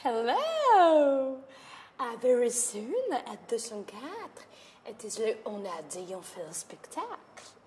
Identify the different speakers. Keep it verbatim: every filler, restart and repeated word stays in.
Speaker 1: Hello! Uh, very soon at CentQuatre, it is le on a dit on fait le spectacle.